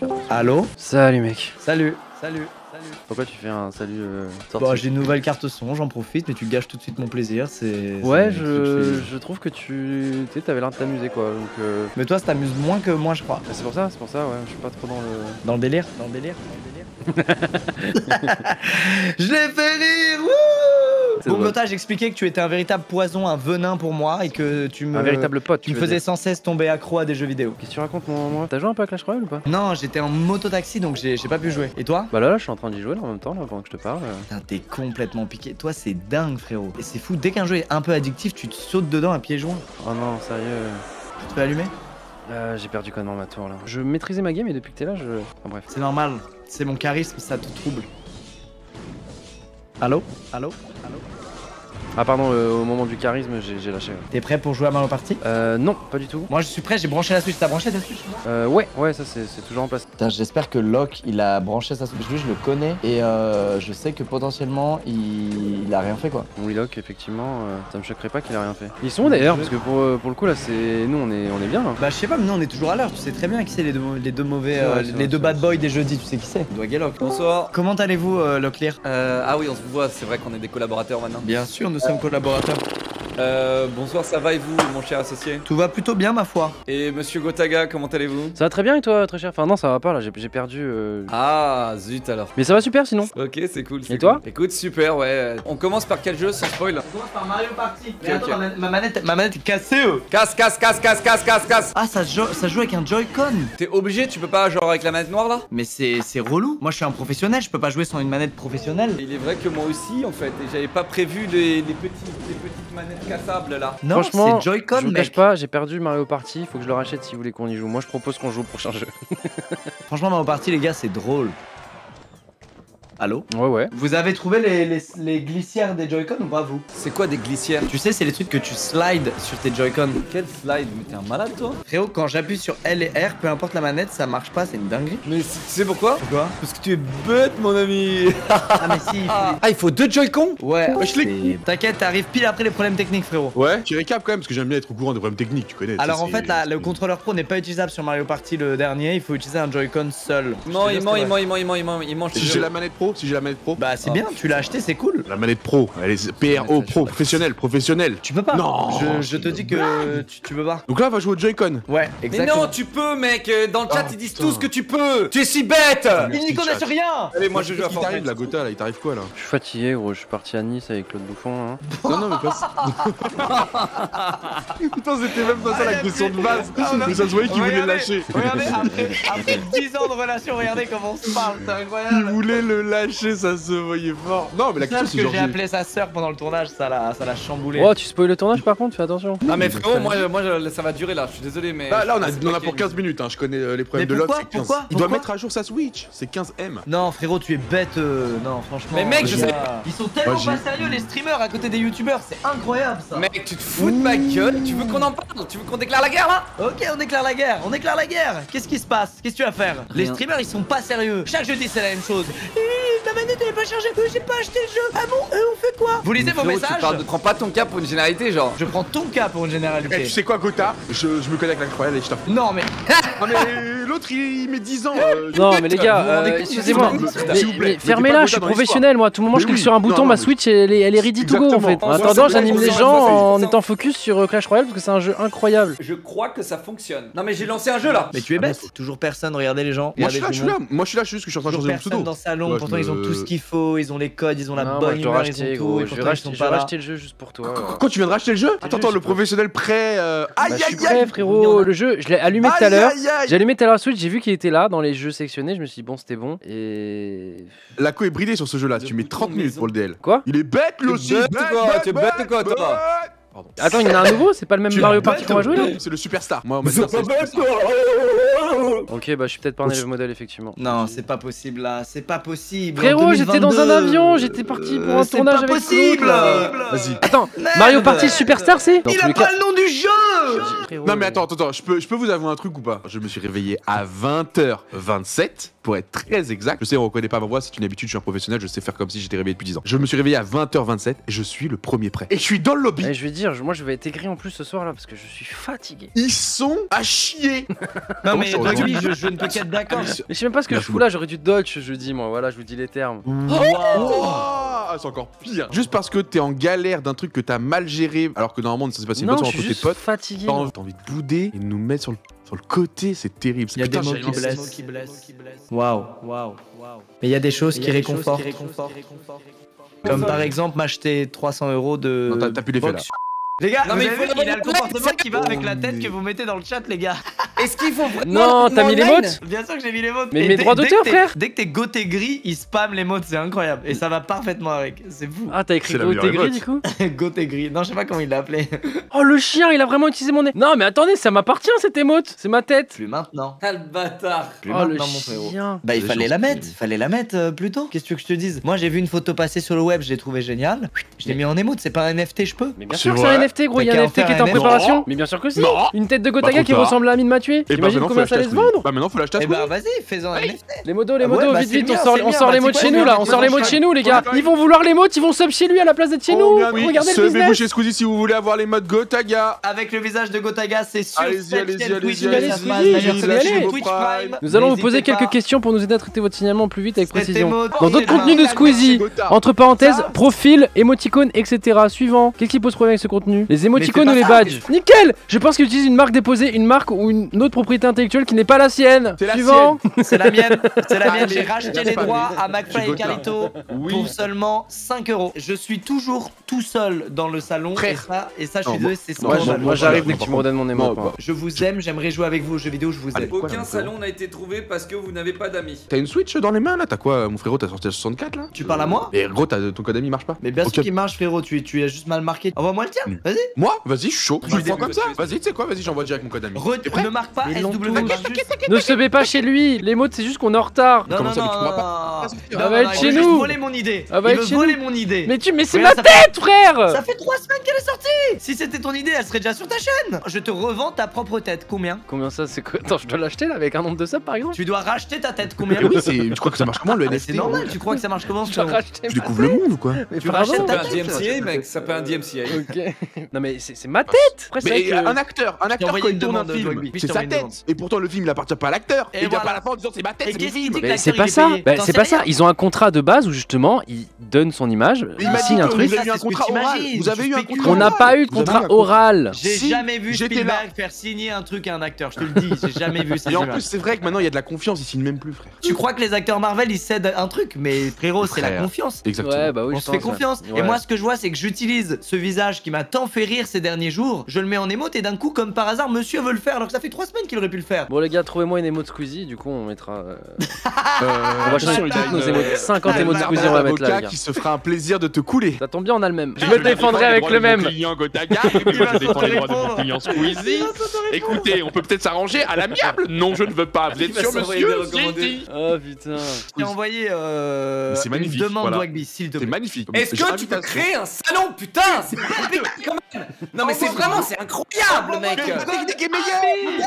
Allô? Salut mec. Salut. Salut. Pourquoi tu fais un salut sorti? Bon, j'ai une nouvelle carte son, j'en profite, mais tu gâches tout de suite mon plaisir. Ouais, je trouve que t'avais l'air de t'amuser quoi. Donc, Mais toi, ça t'amuse moins que moi, je crois. c'est pour ça, ouais. Je suis pas trop dans le. Dans le délire. Je l'ai fait rire. Wouh! Bon, Gotha, j'expliquais que tu étais un véritable poison, un venin pour moi et que tu me. Un véritable pote. Tu me faisais sans cesse tomber accro à des jeux vidéo. Qu'est-ce que tu racontes, moi? T'as joué un peu à Clash Royale ou pas? Non, j'étais en moto-taxi donc j'ai pas pu jouer. Et toi? Bah là, je suis en train d'y jouer là, en même temps, là, pendant que je te parle. Putain, t'es complètement piqué. Toi, c'est dingue, frérot. Et c'est fou, dès qu'un jeu est un peu addictif, tu te sautes dedans à pieds joints. Oh non, sérieux. Tu peux allumer? J'ai perdu complètement ma tour là. Je maîtrisais ma game et depuis que t'es là, je. Enfin bref. C'est normal, c'est mon charisme, ça te trouble. Allô? Ah pardon, au moment du charisme, j'ai lâché. T'es prêt pour jouer à Mario Party? Non, pas du tout. Moi je suis prêt, j'ai branché la Switch. T'as branché ta Switch? Ouais, ça c'est toujours en place. Putain, j'espère que Locke il a branché sa Switch. Lui je le connais et je sais que potentiellement il a rien fait quoi. Oui, Locke, effectivement, ça me choquerait pas qu'il a rien fait. Ils sont où d'ailleurs? Parce que pour le coup là, c'est nous on est bien là. Bah je sais pas, mais nous on est toujours à l'heure. Tu sais très bien qui c'est les deux mauvais, les deux bad boys des jeudis. Tu sais qui c'est? Locke. Bonsoir. Comment allez-vous, Locklear? Ah oui, on se voit, c'est vrai qu'on est des collaborateurs maintenant. Bien sûr, nous sommes collaborateurs. Bonsoir, ça va et vous, mon cher associé? Tout va plutôt bien, ma foi. Et monsieur Gotaga, comment allez-vous? Ça va très bien et toi, très cher? Enfin non, ça va pas là, j'ai perdu. Ah, zut alors. Mais ça va super sinon. Ok, c'est cool. Et toi? Écoute, super, ouais. On commence par quel jeu sans spoil? On commence par Mario Party. Mais attends, ma manette est cassée. Casse. Ah, ça joue avec un Joy-Con. T'es obligé, tu peux pas genre avec la manette noire là? Mais c'est relou. Moi, je suis un professionnel, je peux pas jouer sans une manette professionnelle. Il est vrai que moi aussi en fait, et j'avais pas prévu les petites manettes cassables là. Non, Franchement, c'est Joy-Con, je vous cache mec. pas, j'ai perdu Mario Party, faut que je le rachète si vous voulez qu'on y joue. Moi je propose qu'on joue au prochain jeu. Franchement, Mario Party, les gars, c'est drôle. Allô? Ouais. Vous avez trouvé les glissières des Joy-Con ou pas, vous? C'est quoi des glissières? Tu sais, c'est les trucs que tu slides sur tes Joy-Con. Quel slide? Mais t'es un malade toi? Frérot, quand j'appuie sur L et R, peu importe la manette, ça marche pas, c'est une dinguerie. Mais tu sais pourquoi? Pourquoi? Parce que tu es bête mon ami. Ah, mais si, il faut Ah, il faut deux Joy-Con? Ouais, Wesh, t'inquiète, t'arrives pile après les problèmes techniques, frérot. Ouais, petit récap quand même, parce que j'aime bien être au courant des problèmes techniques, tu connais. Alors en fait, là, le contrôleur pro n'est pas utilisable sur Mario Party le dernier, il faut utiliser un Joy-Con seul. Non, il ment. Si j'ai la manette pro, Bah c'est bien, tu l'as acheté, c'est cool. La manette pro, elle est PRO, pro, professionnel. Tu peux pas. Non. Je te dis que tu peux pas. Donc là, on va jouer au Joy-Con. Ouais, Mais exactement. non, tu peux, mec. Dans le chat, ils disent putain. tous que tu peux. Tu es si bête. Ils n'y connaissent rien. Allez, moi je joue à Qu'est-ce qui t'arrive, Fortnite. la Gotha, là? Il t'arrive quoi, là? Je suis fatigué gros, je suis parti à Nice avec Claude Bouffon hein. Non, mais pas. Putain, c'était même pas ça la question de base. Mais ça se voyait qu'il voulait le lâcher. Regardez, après 10 ans de relation, regardez comment on se parle, c'est Il incroyable. voulait le lâcher, ça se voyait fort. Non, mais la question, Parce c'est que genre. j'ai appelé sa sœur pendant le tournage, ça l'a chamboulé. Oh, tu spoil le tournage par contre, fais attention. Ah, mais frérot, moi ça va durer là. Je suis désolé, mais. Là, je sais on pas a pour qui- 15 minutes, hein. Je connais les Mais problèmes de l'autre. pourquoi C'est 15. Pourquoi Il doit Pourquoi mettre à jour sa Switch, c'est 15M. Non frérot, tu es bête, non franchement. Mais mec, je les sais gars, ils sont tellement Moi, pas sérieux les streamers à côté des youtubeurs, c'est incroyable ça. Mec, tu te fous de ma gueule. Tu veux qu'on en parle? Tu veux qu'on déclare la guerre là? Ok, on déclare la guerre, Qu'est-ce qui se passe? Qu'est-ce que tu vas faire? Les streamers ils sont pas sérieux. Chaque jeudi c'est la même chose. Ma manette elle est pas chargée, j'ai pas acheté le jeu. Ah bon, on fait quoi? Vous lisez vos Frérot, messages? prends pas ton cas pour une généralité, genre. Je prends ton cas pour une Eh, généralité. tu sais quoi, Gotha? Je me connais avec la croyale et je t'en. Non mais. Non, mais l'autre, il met 10 ans. Non mais les vous gars, vous rendez compte, excusez-moi, s'il vous plaît, mais fermez-la, je suis professionnel moi, à tout moment je Mais clique oui. sur un bouton, Non, ma mais- Switch elle est ready to go en fait. Exactement. En On attendant, voit, j'anime c'est les bon, gens c'est bon. en étant focus sur Clash Royale parce que c'est un jeu incroyable. Je crois que ça fonctionne. Non, mais j'ai lancé un jeu là. Mais tu es bête. Toujours personne, regardez les gens. Moi, je suis là, Regardez je tout suis le là. Moi, je suis là, je suis juste que je suis en train de Toujours changer mon personne pseudo. dans le salon, Ouais, pourtant je ils ont me- tout ce qu'il faut, ils ont les codes, ils ont la Non, moi bonne je dois humeur, ils racheter ont tout, gros, et je pourtant ils sont pas là. racheter le jeu juste pour toi. Quand tu viens de racheter le jeu? Attends, je le sais professionnel prêt. Bah, Aïe, je suis aïe, prêt aïe. frérot, le jeu, je l'ai allumé tout à Aïe, l'heure. aïe, aïe. J'ai allumé tout à l'heure la Switch, j'ai vu qu'il était là dans les jeux sectionnés, je me suis dit bon c'était bon et... La co est bridée sur ce jeu-là. Tu mets 30 minutes pour le DL. Quoi? Il est bête, lui aussi. bête ou quoi? Tu es bête ou quoi, toi? Pardon. Attends, il y en a un nouveau, c'est pas le même Tu es Mario bête, Party qu'on va jouer là? C'est le superstar. Moi, on m'a dit ça, c'est le superstar. Ok, bah je suis peut-être pas un élève modèle effectivement. Non, c'est pas possible là, c'est pas possible. Frérot, En j'étais dans un 2022, avion, j'étais parti pour un c'est tournage pas avec possible. Claude, là. Vas-y. Attends, Merde. Mario Party Superstar c'est? Dans Il tous a les pas cas- le nom du jeu. Frérot, Non mais attends, je peux vous avouer un truc ou pas? Je me suis réveillé à 20h27 pour être très exact. Je sais, on reconnaît pas ma voix, c'est une habitude, je suis un professionnel, je sais faire comme si j'étais réveillé depuis 10 ans. Je me suis réveillé à 20h27 et je suis le premier prêt. Et je suis dans le lobby. Et je vais dire, moi je vais être aigri en plus ce soir là parce que je suis fatigué. Ils sont à chier. Non mais je suis Rugby, je ne peux qu'être d'accord. Mais je sais même pas ce que je fous là, j'aurais dû dodge jeudi moi, voilà, je vous dis les termes. Ah, c'est encore pire. Juste parce que t'es en galère d'un truc que t'as mal géré, alors que normalement ça s'est passé une bonne Non, je soirée suis entre tes juste potes. fatigué. T'as envie de bouder et de nous mettre sur le côté, c'est terrible. Il y a des Putain, mots j'ai qui lancé- blessent. Waouh. Mais il y a des choses qui réconfortent. Comme par exemple m'acheter 300 € de. Non, t'as plus l'effet, box. Les gars, Non, vous mais avez il faut vu, il a le d'abord comportement qui va avec la tête que vous mettez dans le chat, les gars. Est-ce qu'il faut vraiment. Non, t'as mis les online mots. Bien sûr que j'ai mis les mots. Mais Et mes droits d'auteur, frère. Dès que t'es goté gris, il spam les mots, c'est incroyable. Et ça va parfaitement avec. C'est fou. Ah, t'as écrit C'est la gros, t'es meilleure gris du coup. Goté gris. Non, je sais pas comment il l'a appelé. Oh le chien, il a vraiment utilisé mon nez. Non mais attendez, ça m'appartient cette émote, c'est ma tête. Plus maintenant. Ah, le bâtard. Plus Oh le maintenant, mon frérot. chien. Bah il Des fallait choses la mettre, terribles. fallait la mettre plus tôt. Qu'est-ce que tu veux que je te dise? Moi j'ai vu une photo passer sur le web, je l'ai trouvé génial. Je l'ai mis en émote, c'est pas un NFT, je peux. Mais bien C'est sûr que c'est un vrai. NFT gros, il y a T'as un qu'à en NFT qui est faire en un préparation. Non. Mais bien sûr que si. Non. Une tête de Pas Gotaga trop qui tard. ressemble à Amine m'a tué. Et bah T'imagines maintenant, faut combien ça l'acheter allait à se Squeezie. vendre? Bah maintenant, faut l'acheter à Eh Squeezie. bah vas-y, fais-en un NFT. Les modos, les Ah ouais, modos, bah, vite c'est vite, bien, on sort c'est les bien, mots de bah, chez c'est nous quoi, là, je on vais sort les mettre mots de dans chez le nous les gars. chat. Ils vont vouloir les mots, ils vont sub chez lui à la place d'être chez nous. Oui, Regardez le suivez-vous business. chez Squeezie si vous voulez avoir les modes Gotaga. Avec le visage de Gotaga, c'est sûr. Allez-y, cette allez-y, chaîne Twitch, allez-y, ça se allez-y, passe. allez-y, D'ailleurs, c'est la lâchez chaîne vos Twitch primes. Prime. Nous allons vous poser N'hésitez quelques pas. questions pour nous aider à traiter votre signalement plus vite avec Traitez précision. mots, Dans d'autres traitez contenus de mots. Squeezie, Gotha. entre parenthèses, Ça profil, émoticônes, etc. Suivant. Qu'est-ce qui pose problème avec ce contenu? Les émoticônes Mais ou c'est les pas ça, badges? Nickel. Je pense qu'il utilise une marque déposée, une marque ou une autre propriété intellectuelle qui n'est pas la sienne. C'est la Suivant. C'est la mienne, c'est la mienne. Allez, J'ai racheté c'est les pas droits lui. à McFly C'est et Gotha. Carlito Oui. pour seulement 5 €. Je suis toujours tout seul dans le salon. Frère. Et ça, je suis Non, désolé, c'est moi, scandaleux. Moi j'arrive dès non, que tu par me redonnes mon émo. Non, bah, Je vous aime, j'aimerais jouer avec vous aux jeux vidéo, je vous Allez. aime. Quoi, Aucun là, salon n'a été trouvé parce que vous n'avez pas d'amis. T'as une Switch dans les mains là? T'as quoi, mon frérot? T'as sorti la 64 là? Tu parles à moi? Et gros, ton code ami marche pas? Mais bien Ok. sûr qu'il marche, frérot, tu as juste mal marqué. Envoie-moi le tien, vas-y. Moi? Vas-y, je suis chaud. Tu le début, prends comme ça? vas-y. Vas-y, tu sais quoi? Vas-y, j'envoie direct mon code ami. T'es prêt? Ne marque pas Ils l'ont SW, tous. marque juste. Ne se pas chez lui. Les mots, c'est juste qu'on est en retard. Non, Comment non, ça, non, mais tu pourras non, Elle non, va être non, chez il veut juste nous. voler mon idée. Elle va Il être veut chez voler nous. mon idée. Mais c'est Regarde, ma ça fait- tête, frère. Ça fait 3 semaines qu'elle est sortie. Si c'était ton idée, elle serait déjà sur ta chaîne. Je te revends ta propre tête. Combien? Combien ça, c'est quoi? Attends, je dois l'acheter là avec un nombre de subs par exemple? Tu dois racheter ta tête. Combien? Mais oui, tu crois que ça marche comment le Mais NFT? c'est normal. Tu crois que ça marche comment? Je dois frérot racheter. Tu découvres le monde ou quoi? Mais Tu pardon. rachètes Ça ta s'appelle un tête. DMCA, mec. Ça s'appelle un DMCA. Ok. Non mais c'est ma tête. Après c'est vrai Mais que... un acteur envoyé quand il une tourne un demande, film, Dogby. c'est Je t'ai sa envoyé une tête. demande. Et pourtant le film il appartient pas à l'acteur. Et Et il vient voilà. pas à la fin en disant c'est ma tête, Et c'est qu'est-ce mes qu'il films. dit que Mais c'est l'acteur, pas il est ça. payé Bah, T'en c'est sais pas ça. rien. Ils ont un contrat de base où justement ils donnent son image, Il ils m'a dit signent un que truc. vous avez eu un Ça, c'est ce que contrat oral. t'imagines. Vous avez Tu eu un spécules. contrat On n'a oral. pas eu de Vous avez contrat eu un contrat. oral. J'ai Si, jamais vu j'étais Spielberg faire signer un truc à un acteur, je te le dis, j'ai jamais vu ça. Et en plus c'est vrai que maintenant il y a de la confiance, ils signent même plus frère. Tu crois que les acteurs Marvel ils cèdent un truc, mais frérot, c'est la Frère. confiance. Exactement. Ouais, bah oui, On je se fait pense, ouais. confiance. Ouais. Et moi, ce que je vois, c'est que j'utilise ce visage qui m'a tant fait rire ces derniers jours. Je le mets en émote et d'un coup, comme par hasard, monsieur veut le faire alors que ça fait 3 semaines qu'il aurait pu le faire. Bon les gars, trouvez-moi une émote Squeezie, du coup on mettra... On va Attention, changer il y a toutes nos une- émotes. 50 Ah, émotes un Squeezie on va mettre là les avocat gars. qui se fera un plaisir de te couler. Ça tombe bien, on a le même. Je me défendrai avec le même. Client Gotaga, Il va s'auto-répondre. Squeezie. Écoutez, on peut peut-être s'arranger à l'amiable. Non, je ne veux pas. Vous êtes Il va sûr, s'envoyer monsieur? des recommandés. J'ai dit. Oh putain. Je t'ai envoyé c'est magnifique, une demande voilà. Dogby, s'il te C'est plaît. magnifique. Est-ce que tu J'invite peux à- créer un salon, putain? C'est pas compliqué quand même. Non mais c'est vraiment, c'est incroyable, mec. technique est meilleure.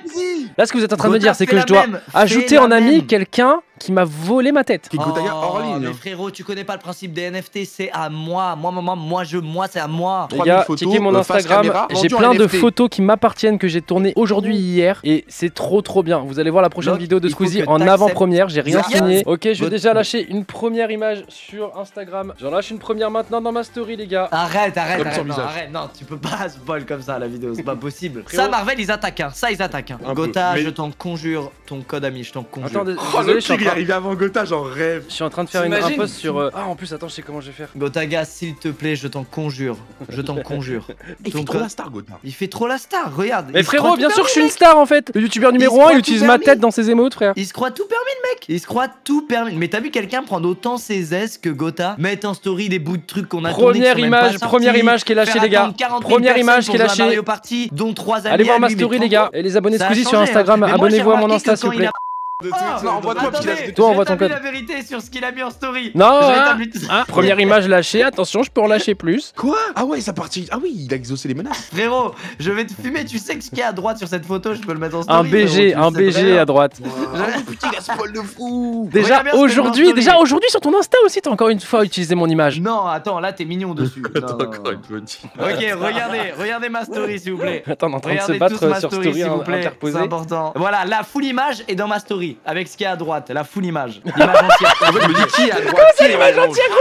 Là ce que vous êtes en train de me Gotta dire c'est fait que la je dois même, ajouter fait en la ami même. quelqu'un qui m'a volé ma tête. Qui est Gotaga hors ligne. Mais hein. frérot, tu connais pas le principe des NFT, c'est à moi. Moi, c'est à moi. Les 3000 gars, photos, checkez mon face Instagram, caméra, j'ai vendu en plein de NFT. photos qui m'appartiennent que j'ai tournées aujourd'hui hier et c'est trop bien. Vous allez voir la prochaine Donc, vidéo de il faut Squeezie que en t'acceptes. avant-première, j'ai rien Yes. signé. Ok, je vais Votre- déjà lâcher une première image sur Instagram. J'en lâche une première maintenant dans ma story les gars. Arrête, Comme son non, visage. arrête, non, tu peux pas spoil comme ça la vidéo, c'est pas possible. Frérot. Ça, Marvel, ils attaquent, hein. Ça, ils attaquent. Hein. Un peu, Gotha, mais- je t'en conjure, ton code ami, je t'en conjure. Attends, Oh, désolé, le je suis en tigre, il est train... arrivé avant Gotha, j'en rêve. Je suis en train de faire un T'imagines post sur... Ah en plus attends, je sais comment je vais faire. Gotaga, s'il te plaît, je t'en conjure. Je t'en conjure. Il Ton fait trop code- la star, Gotha. Il fait trop la star, regarde. Mais Il se frérot, croit bien tout sûr que je suis permis, une star en fait. Le youtubeur numéro se 1 croit il tout utilise ma permis. tête dans ses émotes frère. Il se croit tout permis, le mec. Il se croit tout permis. Mais t'as vu quelqu'un prendre autant ses aises que Gotha, mettre en story des bouts de trucs qu'on a tournés qui Première sont même pas image, sortis, première image qui est lâchée faire les gars. attendre 40 000 Première personnes image pour qui est jouer à lâchée. Mario Party, dont 3 amis. Allez voir à ma lui, mais story les tranquille. gars. Et les abonnés Ça a Squeezie sur changé, hein. Instagram, Mais moi, j'ai abonnez-vous à mon remarqué Insta que s'il vous quand plaît. il a de Oh, Twitch. non, envoie-toi, parce qu'il a- attendez, Toi, j'ai envoie ton établi code. la vérité sur ce qu'il a mis en story. Non, J'ai hein, établi tout ça. première image lâchée, attention, je peux en lâcher plus. Quoi? Ah ouais, ça partit. Ah oui, il a exaucé les menaces. Frérot, je vais te fumer, tu sais que ce qu'il y a à droite sur cette photo, je peux le mettre en story. Un BG, frérot, un tu le sais très BG bien. à droite. Putain, il a spoil de fou. Déjà Regarde bien ce que je aujourd'hui, mets en story. sur ton Insta aussi, t'as encore une fois utilisé mon image. Non, attends, là t'es mignon dessus. Non, Attends, non, encore non. une fois, dit. Ok, regardez ma story s'il vous plaît. Attends, on est en train de se Regardez battre tous ma sur story story s'il vous plaît, interposée. c'est important. Voilà, la full image est dans ma story, avec ce qu'il y a à droite, la full image. L'image entière. En fait, je me dis qui est à droite, qui est l'image orange. entière,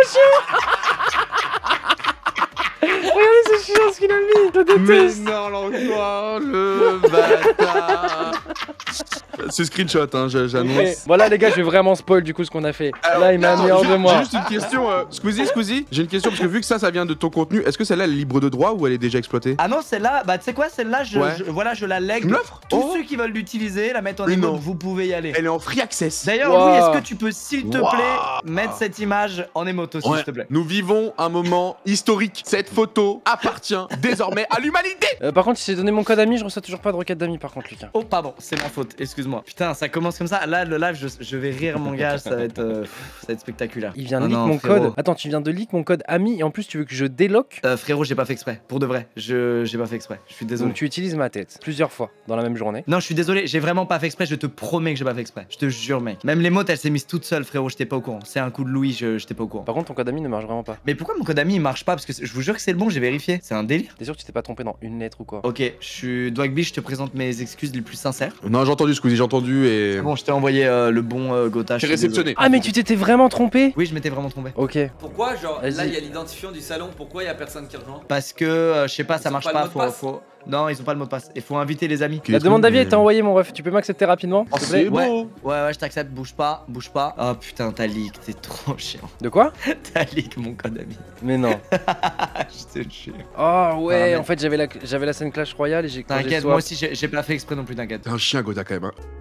Regardez ce chien, ce qu'il a mis, je le Mais déteste. non, l'enfoiré, le bâtard. C'est screenshot, hein, Ok. j'annonce. Voilà les gars, je vais vraiment spoil du coup ce qu'on a fait. Alors, Là, il m'a attends, mis hors j'ai- de moi. J'ai juste une question, Squeezie, j'ai une question parce que vu que ça vient de ton contenu, est-ce que celle-là elle est libre de droit ou elle est déjà exploitée? Ah non, celle-là, bah tu sais quoi, celle-là, Ouais. voilà, je la lègue. Tu me l'offres? Tous Oh. ceux qui veulent l'utiliser, la mettre en Mais non. emote, vous pouvez y aller. Elle est en free access. D'ailleurs, Wow. Louis, est-ce que tu peux, s'il te Wow. plaît, mettre cette image en emote aussi, Ouais. s'il te plaît? Nous vivons un moment historique. Cette photo appartient désormais à l'humanité. Par contre, si j'ai donné mon code ami, je reçois toujours pas de requête d'amis par contre, Lucas. Oh, pardon, c'est ma faute, excuse-moi. Putain, ça commence comme ça. Là, le live, je vais rire, mon gars, ça va être spectaculaire. Il vient de Oh leak non, mon frérot. code. Attends, tu viens de leak mon code ami et en plus tu veux que je déloque. Frérot, j'ai pas fait exprès, pour de vrai. J'ai pas fait exprès, je suis désolé. Donc tu utilises ma tête plusieurs fois dans la même journée. Non, je suis désolé, j'ai vraiment pas fait exprès, je te promets que j'ai pas fait exprès. Je te jure, mec. Même les mots, elle s'est mise toute seule, frérot, j'étais pas au courant. C'est un coup de Louis, j'étais pas au courant. Par contre, ton code ami ne marche vraiment pas. Mais pourquoi mon code ami il marche pas? Parce que je vous jure que c'est le bon, j'ai vérifié. C'est un délire. T'es sûr que tu t'es pas trompé dans une lettre ou quoi? Ok, je suis Dwagby, je te présente mes excuses les plus sincères. Non, j'ai entendu Squeezie, j'ai entendu et. C'est bon, je t'ai envoyé le bon Gotha. je J'ai suis réceptionné. Ah, mais tu t'étais vraiment trompé? désolé. Oui, je m'étais vraiment trompé. Ok. Pourquoi, genre, Vas-y. là, il y a l'identifiant du salon, pourquoi il y a personne qui rejoint? Parce que, je sais pas, Ils ça ont marche pas le pas. mot de passe Non, ils ont pas le mot de passe. Il faut inviter les amis. Ok, La les demande trucs, d'avis a mais- été envoyée, mon ref. Tu peux m'accepter rapidement? Oh, s'il te plaît c'est beau. Ouais, je t'accepte, bouge pas, bouge pas. Oh putain, t'as leak, t'es trop chiant. De quoi? T'as leak mon code ami. Mais non. Je te jure. Oh ouais, mais- en fait j'avais la scène Clash Royale et j'ai quand j'ai T'inquiète, swap. moi aussi j'ai pas fait exprès non plus, t'inquiète. T'es un chien, Goda, quand même. Hein.